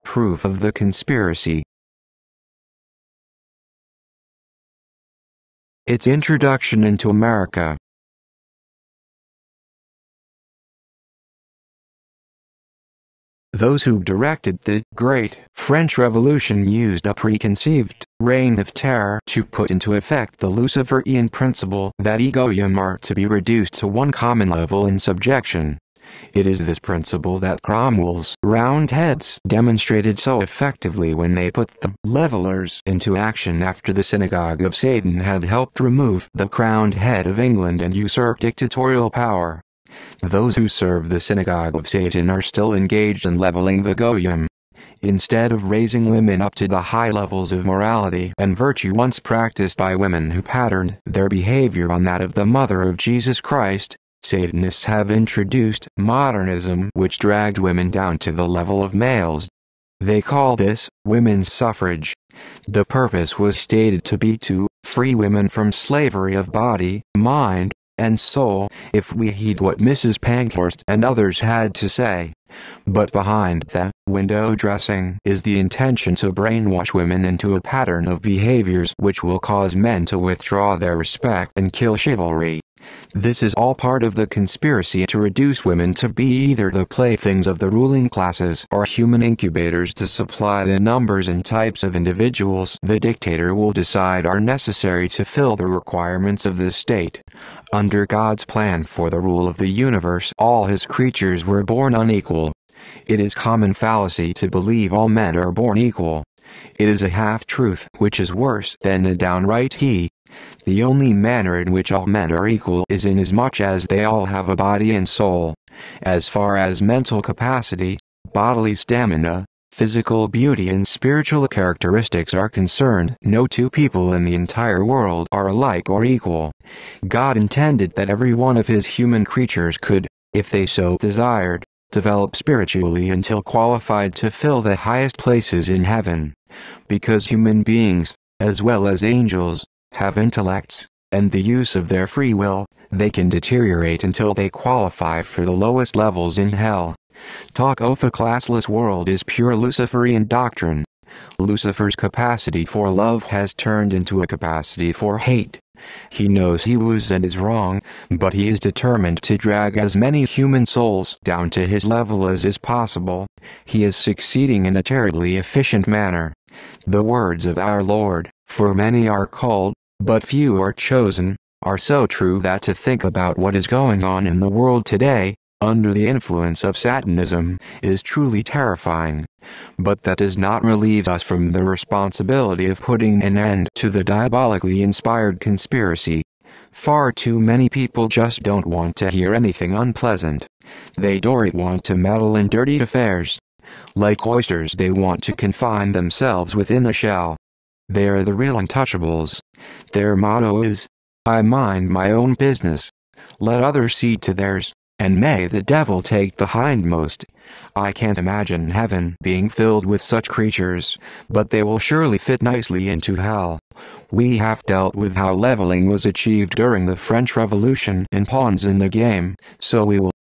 Proof of the conspiracy. Its introduction into America. Those who directed the Great French Revolution used a preconceived reign of terror to put into effect the Luciferian principle that egoism are to be reduced to one common level in subjection. It is this principle that Cromwell's Roundheads demonstrated so effectively when they put the Levelers into action after the Synagogue of Satan had helped remove the crowned head of England and usurp dictatorial power. Those who serve the Synagogue of Satan are still engaged in leveling the goyim. Instead of raising women up to the high levels of morality and virtue once practiced by women who patterned their behavior on that of the Mother of Jesus Christ, Satanists have introduced modernism, which dragged women down to the level of males. They call this women's suffrage. The purpose was stated to be to free women from slavery of body, mind, and soul, if we heed what Mrs. Pankhurst and others had to say. But behind the window dressing is the intention to brainwash women into a pattern of behaviors which will cause men to withdraw their respect and kill chivalry. This is all part of the conspiracy to reduce women to be either the playthings of the ruling classes or human incubators to supply the numbers and types of individuals the dictator will decide are necessary to fill the requirements of the state. Under God's plan for the rule of the universe, all his creatures were born unequal. It is common fallacy to believe all men are born equal. It is a half-truth which is worse than a downright he. The only manner in which all men are equal is inasmuch as they all have a body and soul. As far as mental capacity, bodily stamina, physical beauty and spiritual characteristics are concerned, no two people in the entire world are alike or equal. God intended that every one of his human creatures could, if they so desired, develop spiritually until qualified to fill the highest places in heaven. Because human beings, as well as angels, have intellects, and the use of their free will, they can deteriorate until they qualify for the lowest levels in hell. Talk of a classless world is pure Luciferian doctrine. Lucifer's capacity for love has turned into a capacity for hate. He knows he was and is wrong, but he is determined to drag as many human souls down to his level as is possible. He is succeeding in a terribly efficient manner. The words of our Lord, "For many are called, but few are chosen," are so true that to think about what is going on in the world today, under the influence of Satanism, is truly terrifying. But that does not relieve us from the responsibility of putting an end to the diabolically inspired conspiracy. Far too many people just don't want to hear anything unpleasant. They don't want to meddle in dirty affairs. Like oysters, they want to confine themselves within a shell. They are the real untouchables. Their motto is, "I mind my own business. Let others see to theirs, and may the devil take the hindmost." I can't imagine heaven being filled with such creatures, but they will surely fit nicely into hell. We have dealt with how leveling was achieved during the French Revolution and pawns in the game, so we will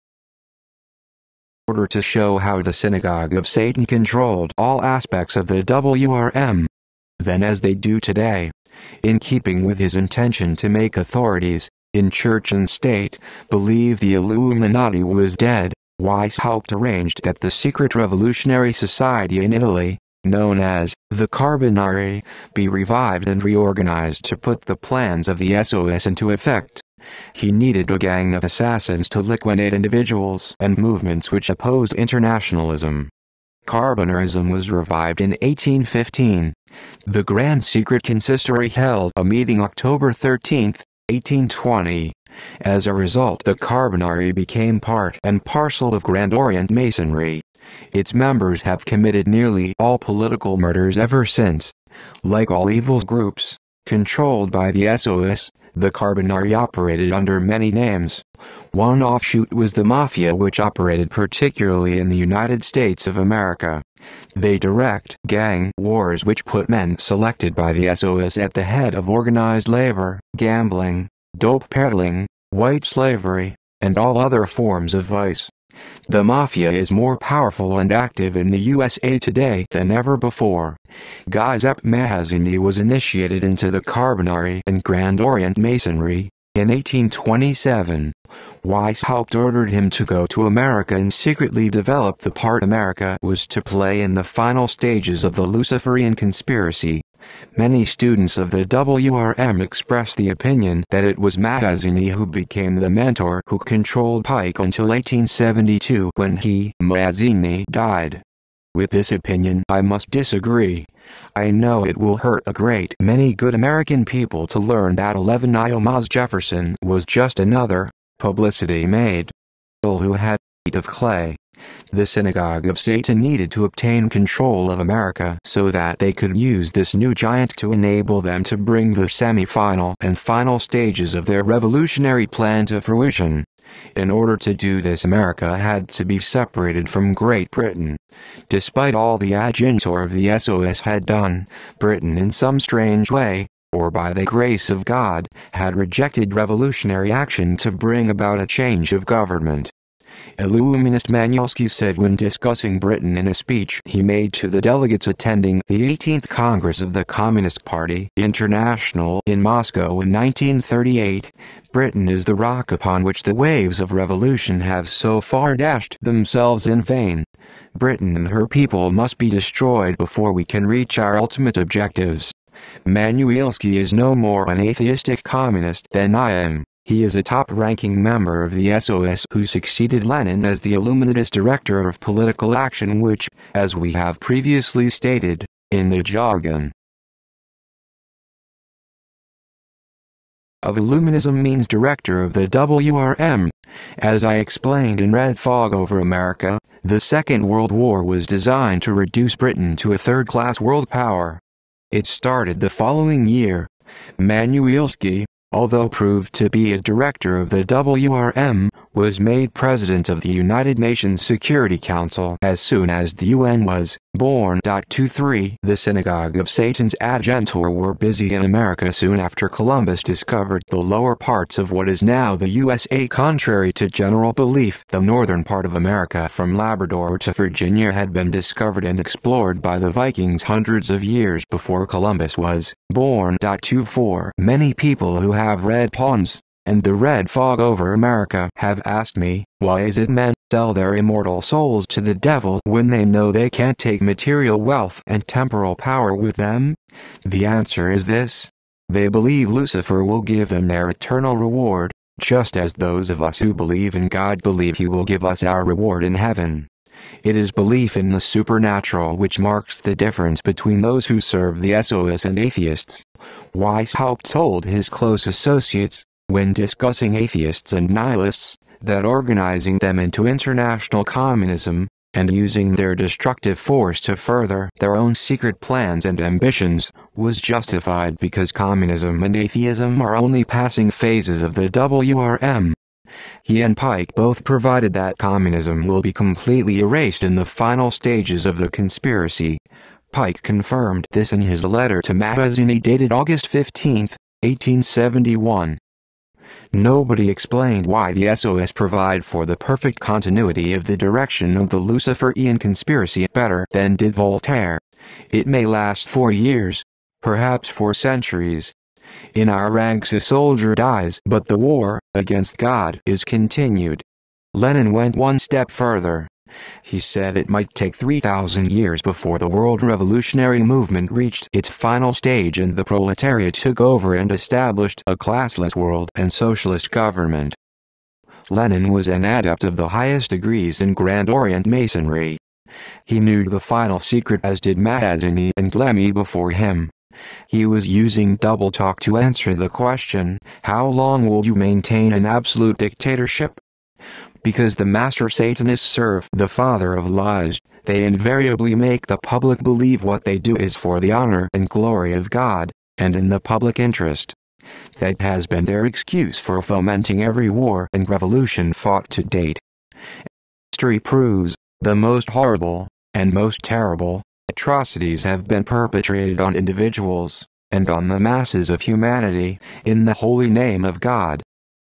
in order to show how the Synagogue of Satan controlled all aspects of the WRM. Then as they do today. In keeping with his intention to make authorities, in church and state, believe the Illuminati was dead, Weishaupt arranged that the secret revolutionary society in Italy, known as the Carbonari, be revived and reorganized to put the plans of the SOS into effect. He needed a gang of assassins to liquidate individuals and movements which opposed internationalism. Carbonarism was revived in 1815. The Grand Secret Consistory held a meeting October 13, 1820. As a result, the Carbonari became part and parcel of Grand Orient Masonry. Its members have committed nearly all political murders ever since. Like all evil groups, controlled by the SOS, the Carbonari operated under many names. One offshoot was the Mafia, which operated particularly in the United States of America. They direct gang wars which put men selected by the SOS at the head of organized labor, gambling, dope peddling, white slavery, and all other forms of vice. The mafia is more powerful and active in the USA today than ever before. Giuseppe Mazzini was initiated into the Carbonari and Grand Orient Masonry in 1827. Weishaupt ordered him to go to America and secretly develop the part America was to play in the final stages of the Luciferian conspiracy. Many students of the WRM expressed the opinion that it was Mazzini who became the mentor who controlled Pike until 1872 when he, Mazzini, died. With this opinion I must disagree. I know it will hurt a great many good American people to learn that 11 Thomas Jefferson was just another publicity made who had feet of clay. The Synagogue of Satan needed to obtain control of America so that they could use this new giant to enable them to bring the semi-final and final stages of their revolutionary plan to fruition. In order to do this, America had to be separated from Great Britain. Despite all the agentur of the SOS had done, Britain in some strange way, or by the grace of God, had rejected revolutionary action to bring about a change of government. Illuminist Manielski said when discussing Britain in a speech he made to the delegates attending the 18th Congress of the Communist Party International in Moscow in 1938, Britain is the rock upon which the waves of revolution have so far dashed themselves in vain. Britain and her people must be destroyed before we can reach our ultimate objectives. Manielski is no more an atheistic communist than I am. He is a top-ranking member of the SOS who succeeded Lenin as the Illuminatist Director of Political Action, which, as we have previously stated, in the jargon of Illuminism means Director of the WRM. As I explained in Red Fog Over America, the Second World War was designed to reduce Britain to a third-class world power. It started the following year. Manielski, although proved to be a director of the WRM, was made president of the United Nations Security Council as soon as the UN was born. 23 The Synagogue of Satan's agentur were busy in America soon after Columbus discovered the lower parts of what is now the USA. Contrary to general belief, the northern part of America from Labrador to Virginia had been discovered and explored by the Vikings hundreds of years before Columbus was born. 24 Many people who have read Pawns and the Red Fog Over America have asked me, why is it men sell their immortal souls to the devil when they know they can't take material wealth and temporal power with them? The answer is this: they believe Lucifer will give them their eternal reward, just as those of us who believe in God believe He will give us our reward in heaven. It is belief in the supernatural which marks the difference between those who serve the SOS and atheists. Weishaupt told his close associates, when discussing atheists and nihilists, that organizing them into international communism, and using their destructive force to further their own secret plans and ambitions, was justified because communism and atheism are only passing phases of the WRM. He and Pike both provided that communism will be completely erased in the final stages of the conspiracy. Pike confirmed this in his letter to Mazzini dated August 15, 1871. Nobody explained why the SOS provide for the perfect continuity of the direction of the Luciferian conspiracy better than did Voltaire. It may last 4 years, perhaps 4 centuries. In our ranks a soldier dies, but the war against God is continued. Lenin went one step further. He said it might take 3,000 years before the world revolutionary movement reached its final stage and the proletariat took over and established a classless world and socialist government. Lenin was an adept of the highest degrees in Grand Orient Masonry. He knew the final secret, as did Mazzini and Lemmy before him. He was using double talk to answer the question, how long will you maintain an absolute dictatorship? Because the master Satanists serve the father of lies, they invariably make the public believe what they do is for the honor and glory of God, and in the public interest. That has been their excuse for fomenting every war and revolution fought to date. History proves, the most horrible, and most terrible, atrocities have been perpetrated on individuals, and on the masses of humanity, in the holy name of God.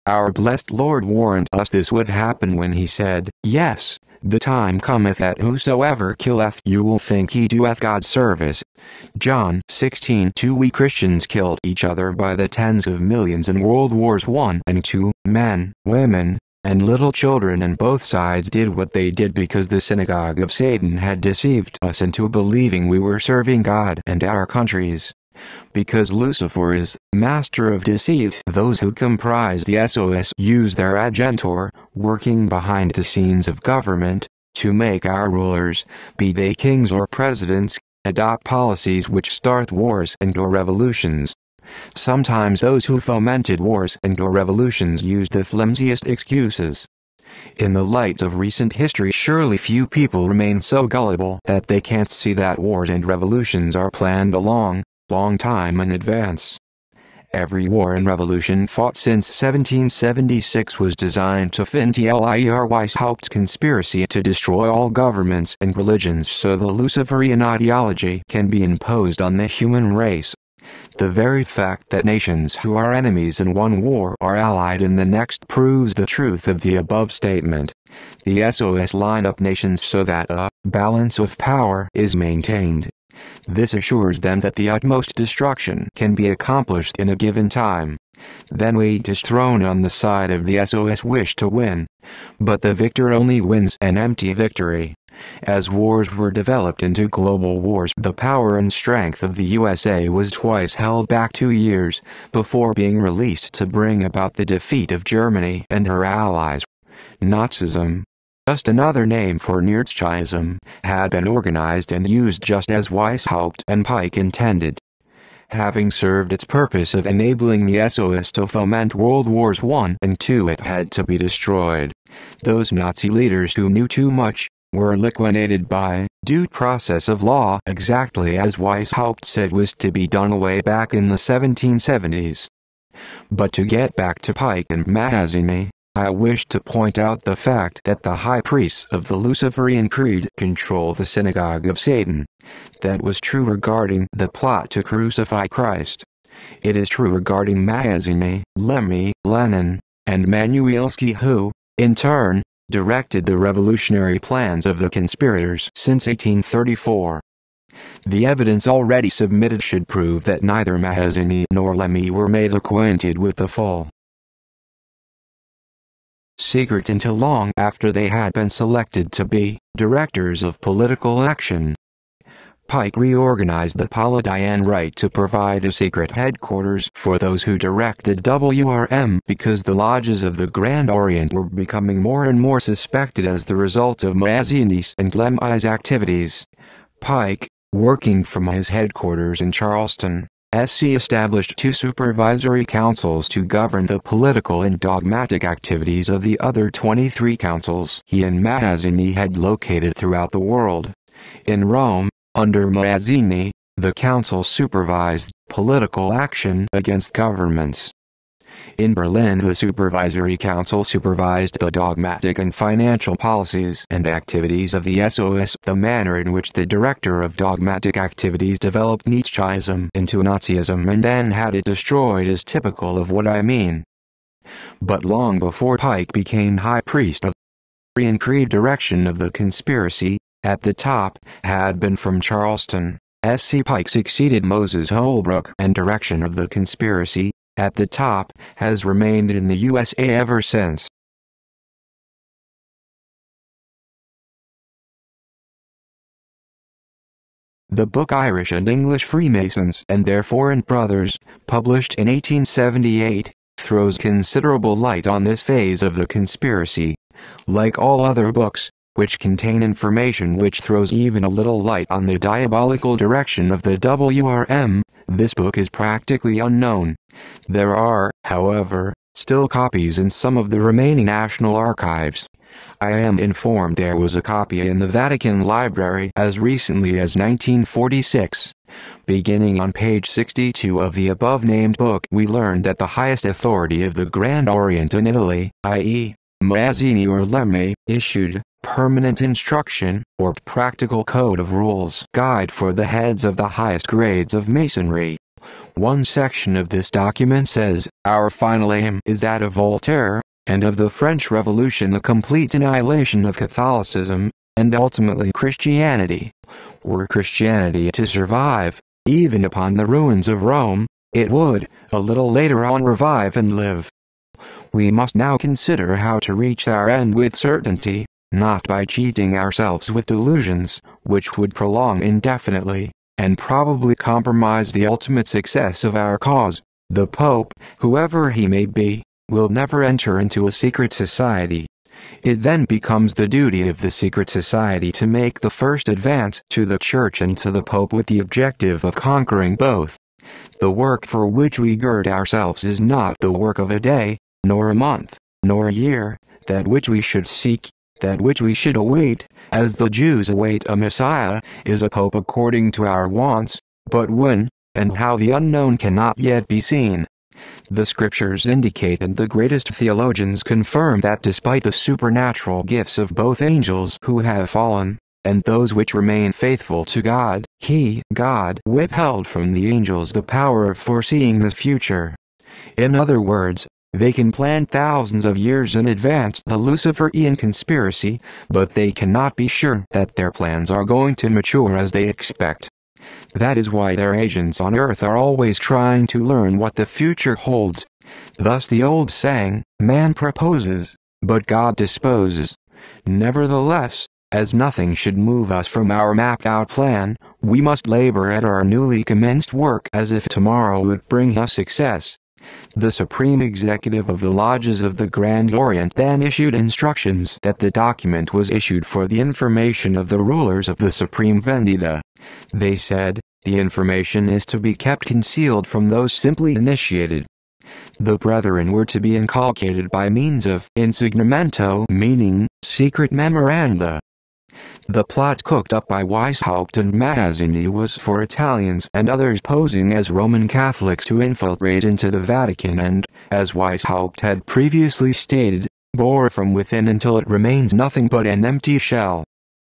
Our blessed Lord warned us this would happen when he said, "Yes, the time cometh that whosoever killeth you will think he doeth God service." John 16:2. We Christians killed each other by the tens of millions in World Wars I and II, men, women, and little children, and both sides did what they did because the synagogue of Satan had deceived us into believing we were serving God and our countries. Because Lucifer is master of deceit, those who comprise the SOS use their agentur, working behind the scenes of government, to make our rulers, be they kings or presidents, adopt policies which start wars and/or revolutions. Sometimes those who fomented wars and/or revolutions used the flimsiest excuses. In the light of recent history, surely few people remain so gullible that they can't see that wars and revolutions are planned a long time in advance. Every war and revolution fought since 1776 was designed to fit the Weishaupt conspiracy to destroy all governments and religions so the Luciferian ideology can be imposed on the human race. The very fact that nations who are enemies in one war are allied in the next proves the truth of the above statement. The SOS line up nations so that a balance of power is maintained. This assures them that the utmost destruction can be accomplished in a given time. Then weight is thrown on the side of the SOS wish to win. But the victor only wins an empty victory. As wars were developed into global wars, the power and strength of the USA was twice held back 2 years before being released to bring about the defeat of Germany and her allies. Nazism, just another name for Nazism, had been organized and used just as Weishaupt and Pike intended. Having served its purpose of enabling the SOS to foment World Wars I and II, it had to be destroyed. Those Nazi leaders who knew too much were liquidated by due process of law, exactly as Weishaupt said was to be done way back in the 1770s. But to get back to Pike and Mazzini, I wish to point out the fact that the high priests of the Luciferian creed control the synagogue of Satan. That was true regarding the plot to crucify Christ. It is true regarding Mazzini, Lenin, and Manuelski, who, in turn, directed the revolutionary plans of the conspirators since 1834. The evidence already submitted should prove that neither Mazzini nor Lemmy were made acquainted with the full secret until long after they had been selected to be directors of political action. Pike reorganized the Palatine Right to provide a secret headquarters for those who directed WRM because the lodges of the Grand Orient were becoming more and more suspected as the result of Mazzini's and Lemmy's activities. Pike, working from his headquarters in Charleston, SC established 2 supervisory councils to govern the political and dogmatic activities of the other 23 councils he and Mazzini had located throughout the world. In Rome, under Mazzini, the council supervised political action against governments. In Berlin, the Supervisory Council supervised the dogmatic and financial policies and activities of the SOS. The manner in which the director of dogmatic activities developed Nietzscheism into Nazism and then had it destroyed is typical of what I mean. But long before Pike became high priest of the Luciferian creed, direction of the conspiracy, at the top, had been from Charleston. SC Pike succeeded Moses Holbrook, and direction of the conspiracy, at the top, has remained in the USA ever since. The book Irish and English Freemasons and Their Foreign Brothers, published in 1878, throws considerable light on this phase of the conspiracy. Like all other books, which contain information which throws even a little light on the diabolical direction of the WRM, this book is practically unknown. There are, however, still copies in some of the remaining national archives. I am informed there was a copy in the Vatican Library as recently as 1946. Beginning on page 62 of the above-named book, we learn that the highest authority of the Grand Orient in Italy, i.e., Mazzini or Lemmy, issued permanent instruction, or practical code of rules guide for the heads of the highest grades of Masonry. One section of this document says, Our final aim is that of Voltaire, and of the French Revolution, the complete annihilation of Catholicism, and ultimately Christianity. Were Christianity to survive, even upon the ruins of Rome, it would, a little later on, revive and live. We must now consider how to reach our end with certainty, not by cheating ourselves with delusions, which would prolong indefinitely, and probably compromise the ultimate success of our cause. The Pope, whoever he may be, will never enter into a secret society. It then becomes the duty of the secret society to make the first advance to the Church and to the Pope with the objective of conquering both. The work for which we gird ourselves is not the work of a day, nor a month, nor a year. That which we should seek, that which we should await, as the Jews await a Messiah, is a Pope according to our wants, but when, and how, the unknown cannot yet be seen. The Scriptures indicate, and the greatest theologians confirm, that despite the supernatural gifts of both angels who have fallen, and those which remain faithful to God, God, withheld from the angels the power of foreseeing the future. In other words, they can plan thousands of years in advance the Luciferian conspiracy, but they cannot be sure that their plans are going to mature as they expect. That is why their agents on earth are always trying to learn what the future holds. Thus the old saying, man proposes, but God disposes. Nevertheless, as nothing should move us from our mapped-out plan, we must labor at our newly commenced work as if tomorrow would bring us success. The Supreme Executive of the Lodges of the Grand Orient then issued instructions that the document was issued for the information of the rulers of the Supreme Vendita. They said, the information is to be kept concealed from those simply initiated. The brethren were to be inculcated by means of insignamento, meaning secret memoranda. The plot cooked up by Weishaupt and Mazzini was for Italians and others posing as Roman Catholics to infiltrate into the Vatican and, as Weishaupt had previously stated, bore from within until it remains nothing but an empty shell.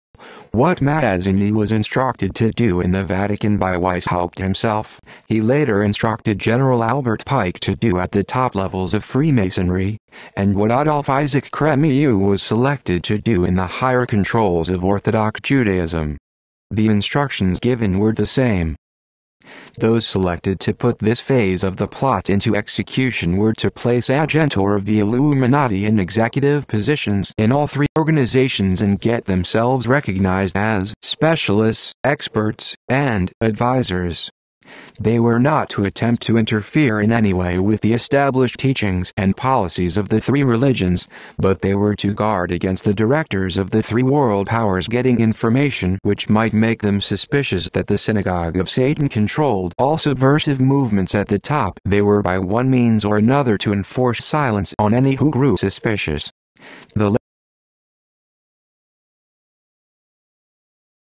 What Mazzini was instructed to do in the Vatican by Weishaupt himself, he later instructed General Albert Pike to do at the top levels of Freemasonry, and what Adolf Isaac Crémieux was selected to do in the higher controls of Orthodox Judaism. The instructions given were the same. Those selected to put this phase of the plot into execution were to place agenti of the Illuminati in executive positions in all three organizations and get themselves recognized as specialists, experts, and advisors. They were not to attempt to interfere in any way with the established teachings and policies of the three religions, but they were to guard against the directors of the three world powers getting information which might make them suspicious that the synagogue of Satan controlled all subversive movements at the top. They were by one means or another to enforce silence on any who grew suspicious. The